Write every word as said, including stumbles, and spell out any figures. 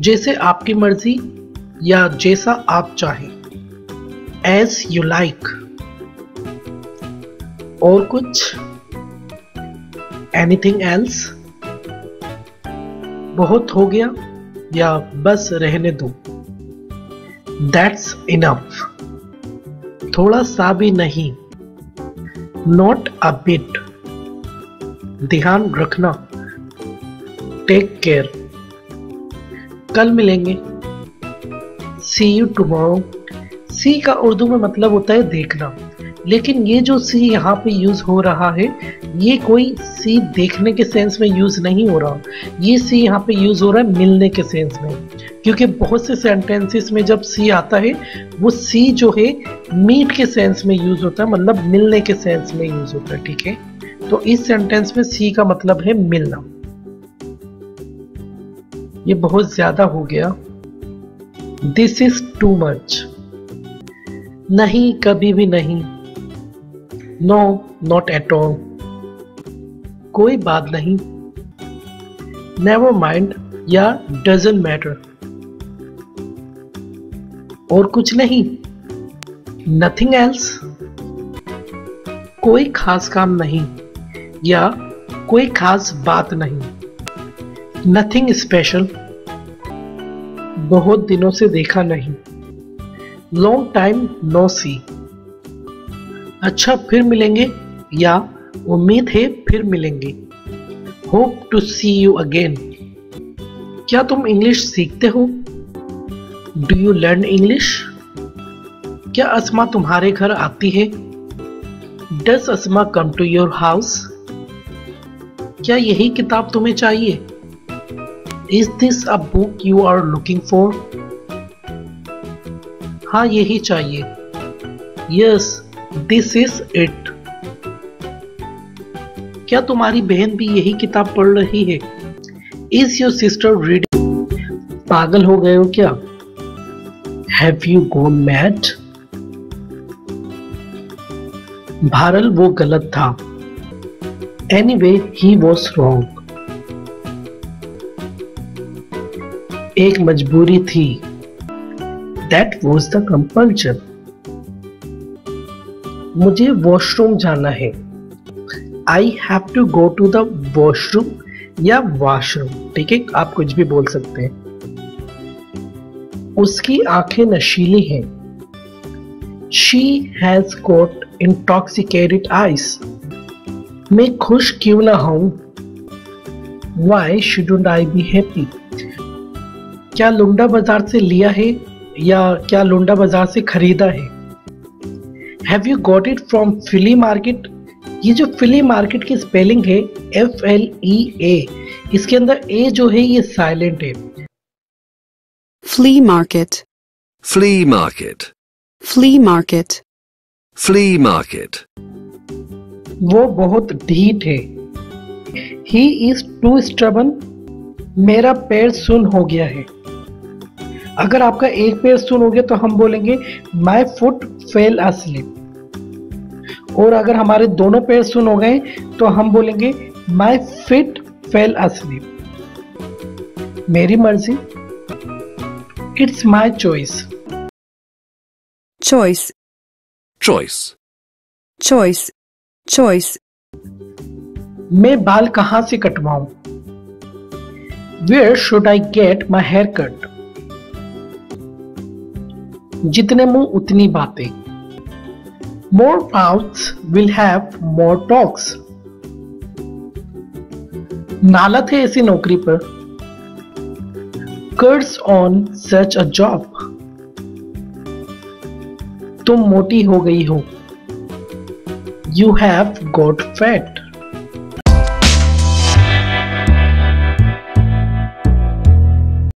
जैसे आपकी मर्जी या जैसा आप चाहें, एज यू लाइक। और कुछ? Anything else? बहुत हो गया या बस रहने दो? That's enough. थोड़ा सा भी नहीं, नॉट अ बिट। ध्यान रखना, टेक केयर। कल मिलेंगे, सी यू टुमारो। सी का उर्दू में मतलब होता है देखना, लेकिन ये जो सी यहाँ पे यूज हो रहा है, ये कोई सी देखने के सेंस में यूज नहीं हो रहा। ये सी यहाँ पे यूज हो रहा है मिलने के सेंस में, क्योंकि बहुत से सेंटेंसेस में जब सी आता है वो सी जो है मीट के सेंस में यूज होता है, मतलब मिलने के सेंस में यूज होता है। ठीक है, तो इस सेंटेंस में सी का मतलब है मिलना। ये बहुत ज्यादा हो गया, दिस इज टू मच। नहीं, कभी भी नहीं, नो नॉट एट ऑल। कोई बात नहीं, नेवर माइंड या डजंट मैटर। और कुछ नहीं, नथिंग एल्स। कोई खास काम नहीं या कोई खास बात नहीं, नथिंग स्पेशल। बहुत दिनों से देखा नहीं, लॉन्ग टाइम नो सी। अच्छा, फिर मिलेंगे या उम्मीद है फिर मिलेंगे, hope to see you again. क्या तुम इंग्लिश सीखते हो? Do you learn English? क्या अस्मा तुम्हारे घर आती है? Does Asma come to your house? क्या यही किताब तुम्हें चाहिए? Is this a book you are looking for? हाँ, यही चाहिए। Yes, this is it. क्या तुम्हारी बहन भी यही किताब पढ़ रही है? Is your sister reading? पागल हो गए हो क्या? Have you gone mad? भारल वो गलत था। Anyway he was wrong. एक मजबूरी थी। That was the compulsion. मुझे वॉशरूम जाना है। I have to go to the washroom या वॉशरूम। ठीक है, आप कुछ भी बोल सकते हैं। उसकी आंखें नशीली हैं। She has got intoxicated eyes. मैं खुश क्यों ना हूं? Why shouldn't I be happy? क्या लुंडा बाजार से लिया है या क्या लुंडा बाजार से खरीदा है? Have you got it from flea market? ये जो फिली मार्केट की स्पेलिंग है एफ एल ई ए, इसके अंदर ए जो है ये साइलेंट है। Flea market. Flea market. Flea market. Flea market. वो बहुत ढीठ है। He is too stubborn. मेरा पैर सुन हो गया है। अगर आपका एक पैर सुन हो गया तो हम बोलेंगे My foot fell asleep। और अगर हमारे दोनों पैर सुन हो गए तो हम बोलेंगे My feet fell asleep। मेरी मर्जी। It's my choice। Choice. Choice. Choice. Choice. मैं बाल कहां से कटवाऊं? Where should I get my hair cut? जितने मुंह उतनी बातें। More mouths will have more talks। नालत है ऐसी नौकरी पर। Curse on such a job। तुम मोटी हो गई हो। You have got fat।